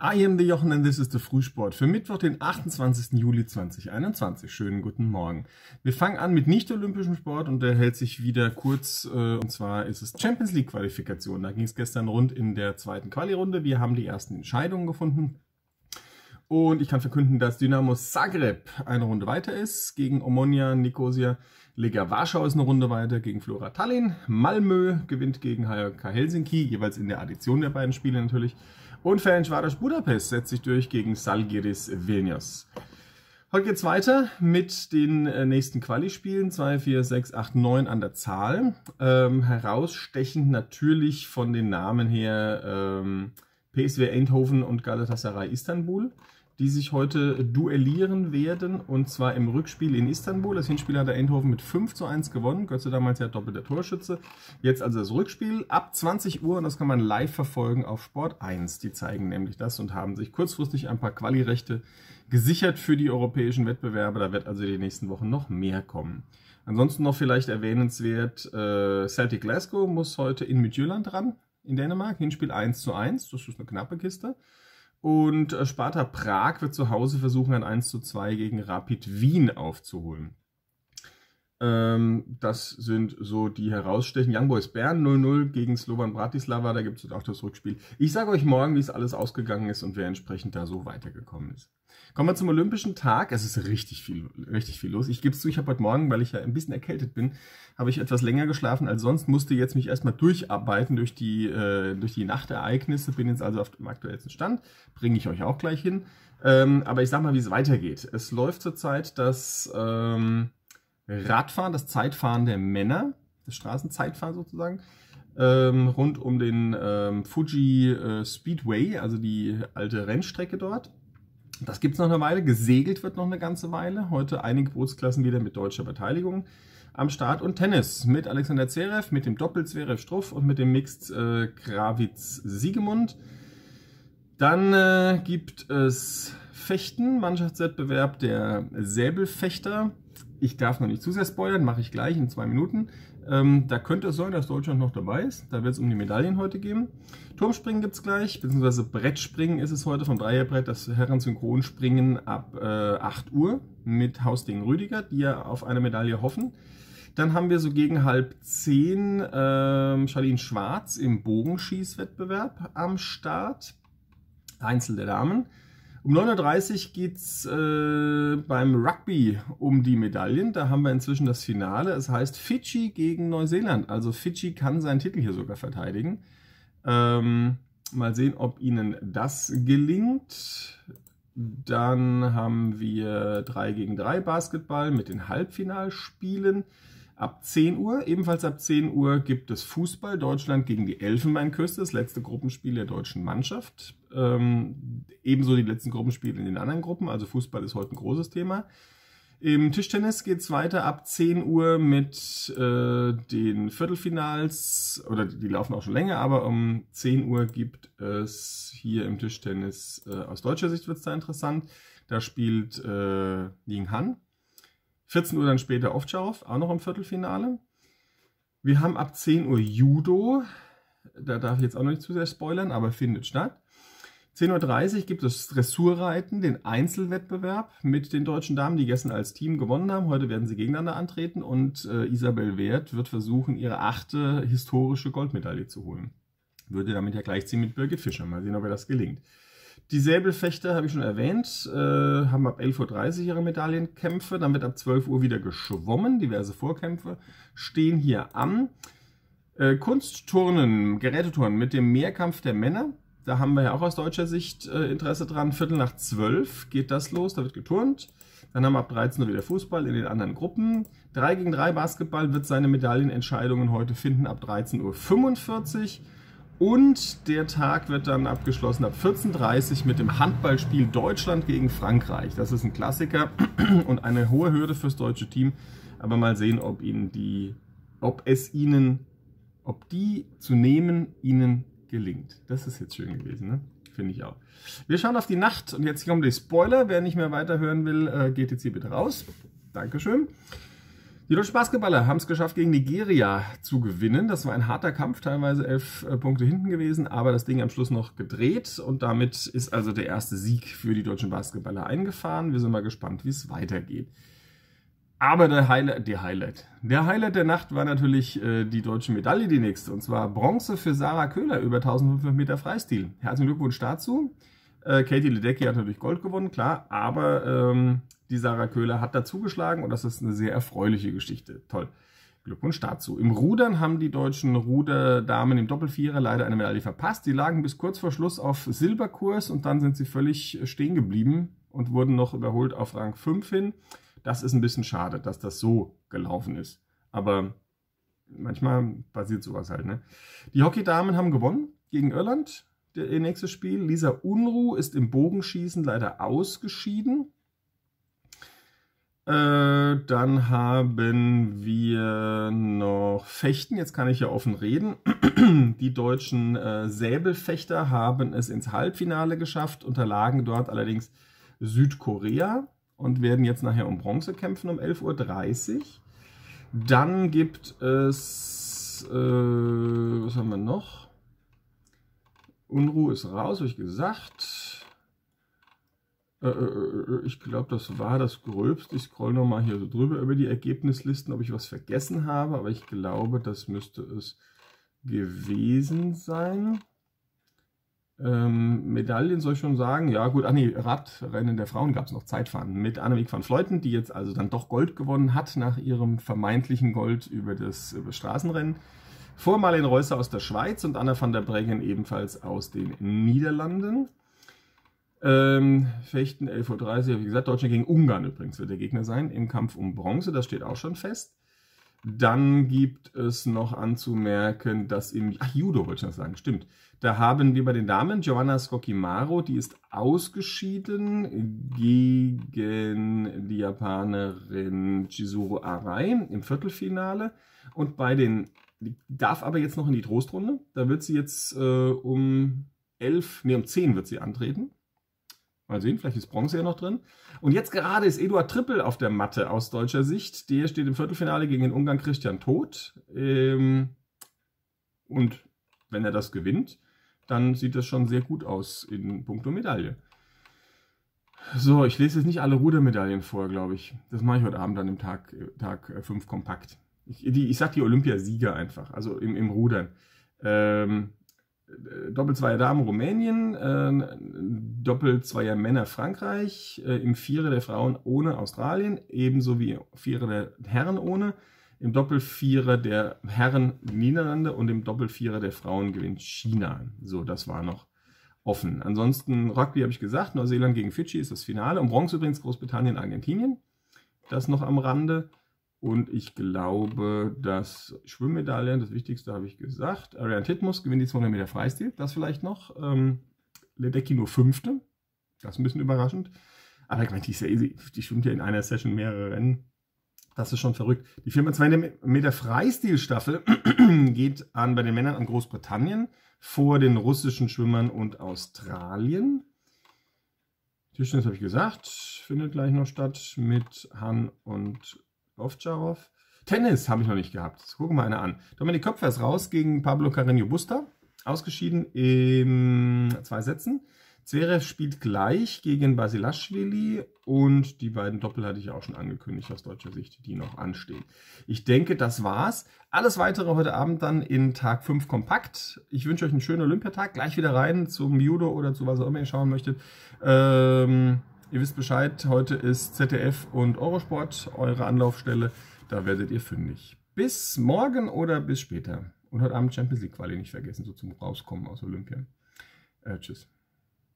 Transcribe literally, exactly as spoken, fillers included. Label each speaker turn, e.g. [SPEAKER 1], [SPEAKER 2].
[SPEAKER 1] I am the Jochen and this is the Frühsport für Mittwoch, den achtundzwanzigsten Juli zweitausendeinundzwanzig. Schönen guten Morgen. Wir fangen an mit nicht-olympischem Sport und der hält sich wieder kurz. Äh, und zwar ist es Champions League Qualifikation. Da ging es gestern rund in der zweiten Quali-Runde. Wir haben die ersten Entscheidungen gefunden. Und ich kann verkünden, dass Dynamo Zagreb eine Runde weiter ist gegen Omonia Nicosia. Legia Warschau ist eine Runde weiter gegen Flora Tallinn. Malmö gewinnt gegen H J K Helsinki, jeweils in der Addition der beiden Spiele natürlich. Und Ferencváros Budapest setzt sich durch gegen Žalgiris Vilnius. Heute geht es weiter mit den nächsten Quali-Spielen. zwei, vier, sechs, acht, neun an der Zahl. Ähm, herausstechend natürlich von den Namen her ähm, P S V Eindhoven und Galatasaray Istanbul, die sich heute duellieren werden, und zwar im Rückspiel in Istanbul. Das Hinspiel hat der Eindhoven mit fünf zu eins gewonnen. Götze damals ja doppelter Torschütze. Jetzt also das Rückspiel ab zwanzig Uhr, und das kann man live verfolgen auf Sport eins. Die zeigen nämlich das und haben sich kurzfristig ein paar Quali-Rechte gesichert für die europäischen Wettbewerbe. Da wird also die nächsten Wochen noch mehr kommen. Ansonsten noch vielleicht erwähnenswert, äh, Celtic Glasgow muss heute in Midtjylland ran, in Dänemark. Hinspiel eins zu eins, das ist eine knappe Kiste. Und Sparta Prag wird zu Hause versuchen, ein eins zu zwei gegen Rapid Wien aufzuholen. Ähm, das sind so die herausstechen. Young Boys Bern null null gegen Slovan Bratislava, da gibt es auch das Rückspiel. Ich sage euch morgen, wie es alles ausgegangen ist und wer entsprechend da so weitergekommen ist. Kommen wir zum Olympischen Tag. Es ist richtig viel, richtig viel los. Ich gebe es zu, ich habe heute Morgen, weil ich ja ein bisschen erkältet bin, habe ich etwas länger geschlafen als sonst, musste jetzt mich erstmal durcharbeiten durch die, äh, durch die Nachtereignisse, bin jetzt also auf dem aktuellsten Stand, bringe ich euch auch gleich hin. Ähm, aber ich sage mal, wie es weitergeht. Es läuft zurzeit das ähm, Radfahren, das Zeitfahren der Männer, das Straßenzeitfahren sozusagen, ähm, rund um den ähm, Fuji äh, Speedway, also die alte Rennstrecke dort. Das gibt es noch eine Weile. Gesegelt wird noch eine ganze Weile. Heute einige Bootsklassen wieder mit deutscher Beteiligung am Start. Und Tennis mit Alexander Zverev, mit dem Doppel Zverev-Struff und mit dem Mixed äh, Kravitz-Siegemund. Dann äh, gibt es Fechten, Mannschaftswettbewerb der Säbelfechter. Ich darf noch nicht zu sehr spoilern, mache ich gleich in zwei Minuten. Ähm, da könnte es sein, dass Deutschland noch dabei ist. Da wird es um die Medaillen heute gehen. Turmspringen gibt es gleich, beziehungsweise Brettspringen ist es heute vom Dreierbrett, das Herren-Synchronspringen ab äh, acht Uhr mit Hausding Rüdiger, die ja auf eine Medaille hoffen. Dann haben wir so gegen halb zehn äh, Charlene Schwarz im Bogenschießwettbewerb am Start. Einzel der Damen. Um neun Uhr dreißig geht es äh, beim Rugby um die Medaillen. Da haben wir inzwischen das Finale. Es heißt Fidschi gegen Neuseeland. Also Fidschi kann seinen Titel hier sogar verteidigen. Ähm, mal sehen, ob ihnen das gelingt. Dann haben wir drei gegen drei Basketball mit den Halbfinalspielen. Ab zehn Uhr, ebenfalls ab zehn Uhr, gibt es Fußball. Deutschland gegen die Elfenbeinküste, das letzte Gruppenspiel der deutschen Mannschaft. Ähm, ebenso die letzten Gruppenspiele in den anderen Gruppen, also Fußball ist heute ein großes Thema. Im Tischtennis geht es weiter ab zehn Uhr mit äh, den Viertelfinals, oder die laufen auch schon länger, aber um zehn Uhr gibt es hier im Tischtennis, äh, aus deutscher Sicht wird es da interessant, da spielt äh, Ying Han. vierzehn Uhr dann später Ovtcharov, auch noch im Viertelfinale. Wir haben ab zehn Uhr Judo, da darf ich jetzt auch noch nicht zu sehr spoilern, aber findet statt. zehn Uhr dreißig gibt es Dressurreiten, den Einzelwettbewerb mit den deutschen Damen, die gestern als Team gewonnen haben. Heute werden sie gegeneinander antreten und äh, Isabel Wert wird versuchen, ihre achte historische Goldmedaille zu holen. Würde damit ja gleichziehen mit Birgit Fischer. Mal sehen, ob ihr das gelingt. Die Säbelfechter habe ich schon erwähnt, äh, haben ab elf Uhr dreißig ihre Medaillenkämpfe, dann wird ab zwölf Uhr wieder geschwommen, diverse Vorkämpfe stehen hier an. Äh, Kunstturnen, Geräteturnen mit dem Mehrkampf der Männer, da haben wir ja auch aus deutscher Sicht äh, Interesse dran, Viertel nach zwölf geht das los, da wird geturnt. Dann haben wir ab dreizehn Uhr wieder Fußball in den anderen Gruppen. drei gegen drei Basketball wird seine Medaillenentscheidungen heute finden ab dreizehn Uhr fünfundvierzig. Und der Tag wird dann abgeschlossen ab vierzehn Uhr dreißig mit dem Handballspiel Deutschland gegen Frankreich. Das ist ein Klassiker und eine hohe Hürde fürs deutsche Team. Aber mal sehen, ob ihnen die, ob es ihnen, ob die zu nehmen ihnen gelingt. Das ist jetzt schön gewesen, ne? Finde ich auch. Wir schauen auf die Nacht und jetzt kommen die Spoiler. Wer nicht mehr weiterhören will, geht jetzt hier bitte raus. Dankeschön. Die deutschen Basketballer haben es geschafft, gegen Nigeria zu gewinnen. Das war ein harter Kampf, teilweise elf äh, Punkte hinten gewesen, aber das Ding am Schluss noch gedreht. Und damit ist also der erste Sieg für die deutschen Basketballer eingefahren. Wir sind mal gespannt, wie es weitergeht. Aber der Highlight, der Highlight, der Highlight der Nacht war natürlich äh, die deutsche Medaille, die nächste. Und zwar Bronze für Sarah Köhler über eintausendfünfhundert Meter Freistil. Herzlichen Glückwunsch dazu. Äh, Katie Ledecky hat natürlich Gold gewonnen, klar. Aber ähm, die Sarah Köhler hat dazugeschlagen und das ist eine sehr erfreuliche Geschichte. Toll. Glückwunsch dazu. Im Rudern haben die deutschen Ruderdamen im Doppelvierer leider eine Medaille verpasst. Die lagen bis kurz vor Schluss auf Silberkurs und dann sind sie völlig stehen geblieben und wurden noch überholt auf Rang fünf hin. Das ist ein bisschen schade, dass das so gelaufen ist. Aber manchmal passiert sowas halt, ne? Die Hockeydamen haben gewonnen gegen Irland, ihr nächstes Spiel. Lisa Unruh ist im Bogenschießen leider ausgeschieden. Äh, dann haben wir noch Fechten. Jetzt kann ich ja offen reden. Die deutschen äh, Säbelfechter haben es ins Halbfinale geschafft, unterlagen dort allerdings Südkorea und werden jetzt nachher um Bronze kämpfen um elf Uhr dreißig. Dann gibt es, äh, was haben wir noch? Unruhe ist raus, habe ich gesagt. Äh, äh, ich glaube, das war das Gröbste. Ich scroll nochmal hier so drüber über die Ergebnislisten, ob ich was vergessen habe, aber ich glaube, das müsste es gewesen sein. Ähm, Medaillen soll ich schon sagen. Ja gut, ach nee, Radrennen der Frauen gab es noch, Zeitfahren mit Annemiek van Vleuten, die jetzt also dann doch Gold gewonnen hat nach ihrem vermeintlichen Gold über das, über das Straßenrennen. Vor Marlene Reusser aus der Schweiz und Anna van der Breggen ebenfalls aus den Niederlanden. Ähm, Fechten elf Uhr dreißig, wie gesagt, Deutschland gegen Ungarn übrigens wird der Gegner sein im Kampf um Bronze, das steht auch schon fest. Dann gibt es noch anzumerken, dass im ach, Judo wollte ich noch sagen, stimmt. Da haben wir bei den Damen Giovanna Skockimaro, die ist ausgeschieden gegen die Japanerin Chizuru Arai im Viertelfinale. Und bei den, die darf aber jetzt noch in die Trostrunde. Da wird sie jetzt äh, um elf, nee, um zehn wird sie antreten. Mal sehen, vielleicht ist Bronze ja noch drin. Und jetzt gerade ist Eduard Trippel auf der Matte aus deutscher Sicht. Der steht im Viertelfinale gegen den Ungarn Christian Todt. Ähm, und wenn er das gewinnt, dann sieht das schon sehr gut aus in puncto Medaille. So, ich lese jetzt nicht alle Rudermedaillen vor, glaube ich. Das mache ich heute Abend dann im Tag, Tag fünf kompakt. Ich, die, ich sage die Olympiasieger einfach, also im, im Rudern. Ähm, Doppelzweier Damen Rumänien, äh, Doppelzweier Männer Frankreich, äh, im Vierer der Frauen ohne Australien, ebenso wie Vierer der Herren ohne, im Doppelvierer der Herren Niederlande und im Doppelvierer der Frauen gewinnt China. So, das war noch offen. Ansonsten Rugby habe ich gesagt, Neuseeland gegen Fidschi ist das Finale und Bronze übrigens Großbritannien, Argentinien. Das noch am Rande. Und ich glaube, dass Schwimmmedaillen, das Wichtigste habe ich gesagt. Ariane Titmus gewinnt die zweihundert Meter Freistil, das vielleicht noch. Ähm, Ledecky nur Fünfte, das ist ein bisschen überraschend. Aber ich meine, die ist ja easy. Die schwimmt ja in einer Session mehrere Rennen. Das ist schon verrückt. Die vierhundert Meter Freistil-Staffel geht an, bei den Männern an Großbritannien vor den russischen Schwimmern und Australien. Tischtennis habe ich gesagt, findet gleich noch statt mit Han und Ovtcharov. Tennis habe ich noch nicht gehabt. Jetzt gucken wir mal eine an. Dominik Köpfer ist raus gegen Pablo Carreño Busta. Ausgeschieden in zwei Sätzen. Zverev spielt gleich gegen Basilashvili und die beiden Doppel hatte ich auch schon angekündigt aus deutscher Sicht, die noch anstehen. Ich denke, das war's. Alles weitere heute Abend dann in Tag fünf kompakt. Ich wünsche euch einen schönen Olympiatag. Gleich wieder rein zum Judo oder zu was auch immer ihr schauen möchtet. Ähm... Ihr wisst Bescheid, heute ist Z D F und Eurosport eure Anlaufstelle. Da werdet ihr fündig. Bis morgen oder bis später. Und heute Abend Champions League Quali nicht vergessen, so zum Rauskommen aus Olympia. Äh, tschüss.